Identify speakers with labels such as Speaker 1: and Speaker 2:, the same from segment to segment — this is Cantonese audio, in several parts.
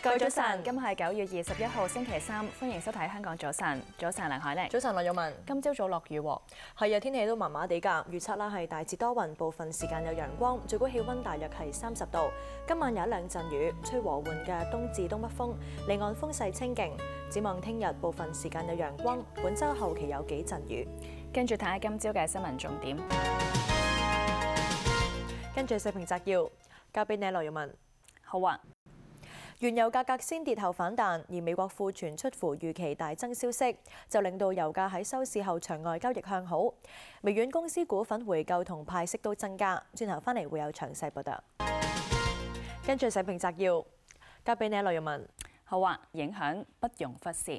Speaker 1: 各位早晨，今日係9月21號星期三，歡迎收睇香港早晨。早晨，梁凱玲。
Speaker 2: 早晨，羅玉文。
Speaker 1: 今朝早落雨喎。
Speaker 2: 係啊，天氣都麻麻地㗎。預測啦係大致多雲，部分時間有陽光，最高氣温大約係30度。今晚有一兩陣雨，吹和緩嘅東至東北風，離岸風勢清勁。展望聽日部分時間有陽光，本週後期有幾陣雨。
Speaker 1: 跟住睇下今朝嘅新聞重點。
Speaker 2: 跟住社評摘要，交俾你羅玉文。
Speaker 1: 好啊。
Speaker 2: 原油價格先跌後反彈，而美國庫存出乎預期大增消息，就令到油價喺收市後場外交易向好。微軟公司股份回購同派息都增加。轉頭返嚟會有詳細報道。跟住社評摘要，交俾你羅玉文。
Speaker 1: 好啊，影響不容忽視。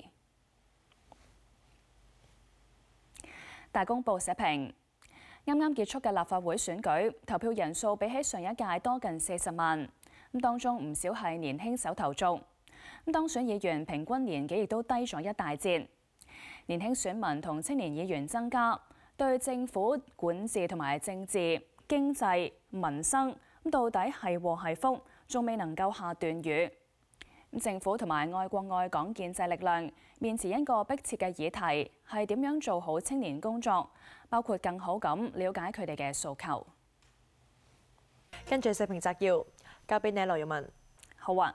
Speaker 1: 大公報社評。啱啱結束嘅立法會選舉，投票人數比起上一屆多近40萬。當中唔少係年輕手頭族。當選議員平均年紀亦都低咗一大截。年輕選民同青年議員增加，對政府管治同埋政治、經濟、民生到底係禍係福，仲未能夠下斷語。政府同埋愛國愛港建制力量面前一個迫切嘅議題係點樣做好青年工作，包括更好咁了解佢哋嘅訴求。
Speaker 2: 跟住社評摘要，交俾你羅玉文。
Speaker 1: 好啊。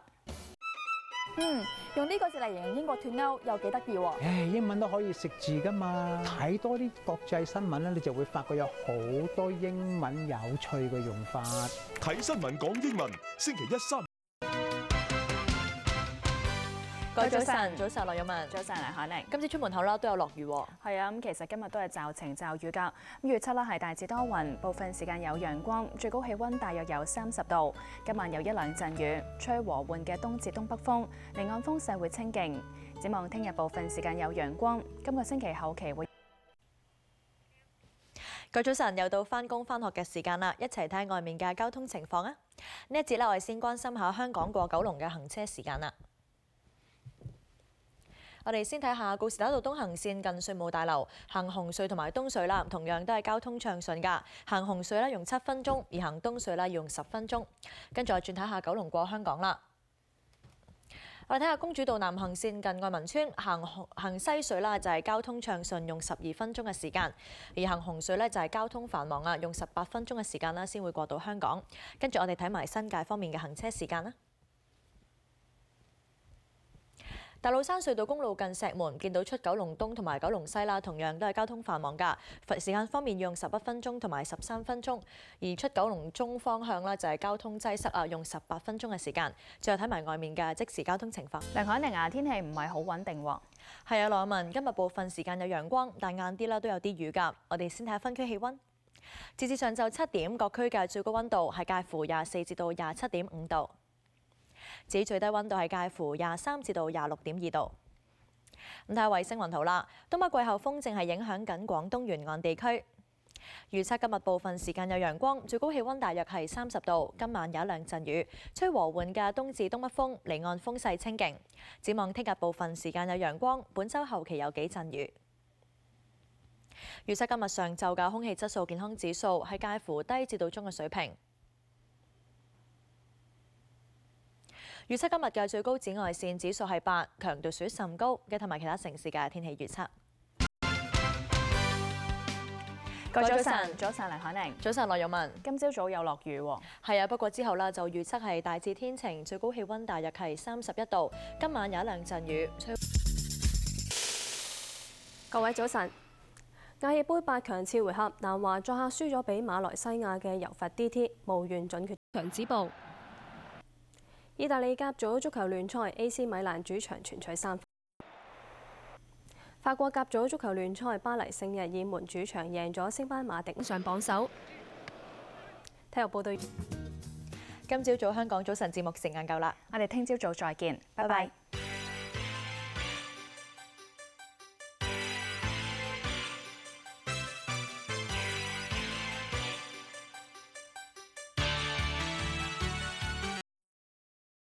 Speaker 1: 用呢個字嚟形容英國脫歐又幾得意喎。
Speaker 3: 英文都可以食字㗎嘛，睇多啲國際新聞咧，你就會發覺有好多英文有趣嘅用法。
Speaker 4: 睇新聞講英文，星期一3。
Speaker 2: 各位早晨，早晨，羅玉文。
Speaker 1: 早晨，梁凱玲。
Speaker 2: 今朝出門口啦，都有落雨喎。
Speaker 1: 係啊，咁其實今日都係驟晴驟雨㗎。預測啦係大致多雲，部分時間有陽光，最高氣温大約有30度。今晚有一兩陣雨，吹和緩嘅東至東北風，離岸風勢會清勁。展望聽日部分時間有陽光，今個星期後期會。
Speaker 2: 各位早晨，又到返工返學嘅時間啦，一齊睇外面嘅交通情況啊！呢一節咧，我哋先關心下香港過九龍嘅行車時間啦。我哋先睇下告士打道東行線近稅務大樓行紅隧同埋東隧啦，同樣都係交通暢順㗎。行紅隧咧用7分鐘，而行東隧咧用10分鐘。跟住我轉睇下九龍過香港啦。我哋睇下公主道南行線近愛民邨行西隧啦，就係交通暢順，用12分鐘嘅時間；而行紅隧咧就係交通繁忙啊，用18分鐘嘅時間啦，先會過到香港。跟住我哋睇埋新界方面嘅行車時間啦。大老山隧道公路近石門，見到出九龍東同埋九龍西啦，同樣都係交通繁忙㗎。時間方面用11分鐘同埋13分鐘，而出九龍中方向啦就係交通擠塞啊，用18分鐘嘅時間。最後睇埋外面嘅即時交通情況。
Speaker 1: 梁凱玲啊，天氣唔係好穩定喎。
Speaker 2: 係啊，羅文，今日部分時間有陽光，但晏啲啦都有啲雨㗎。我哋先睇下分區氣温。截至上晝7點，各區嘅最高温度係介乎24至到27.5度。至於最低温度係介乎23至到26.2度。咁睇下衛星雲圖啦，東北季候風正係影響緊廣東沿岸地區。預測今日部分時間有陽光，最高氣温大約係30度。今晚有一兩陣雨，吹和緩嘅東至東北風，離岸風勢清勁。展望聽日部分時間有陽光，本週後期有幾陣雨。預測今日上晝嘅空氣質素健康指數係介乎低至到中嘅水平。預測今日嘅最高紫外線指數係8，強度屬於甚高。嘅同埋其他城市嘅天氣預測。
Speaker 1: 各位早晨，早晨，梁凱玲。
Speaker 2: 早晨，羅玉文。
Speaker 1: 今朝早有落雨喎。
Speaker 2: 係啊，不過之後啦就預測係大致天晴，最高氣温大約係31度。今晚有一兩陣雨。
Speaker 5: 各位早晨。亞協杯8強次回合，南華作客輸咗俾馬來西亞嘅柔佛 DT， 無緣準決場止步。意大利甲組足球聯賽 AC 米蘭主場全取3分。法國甲組足球聯賽巴黎聖日耳門主場贏咗升班馬迪上榜首。體育報道。
Speaker 2: 今朝早香港早晨節目時間夠啦，
Speaker 1: 我哋聽朝早再見，拜拜。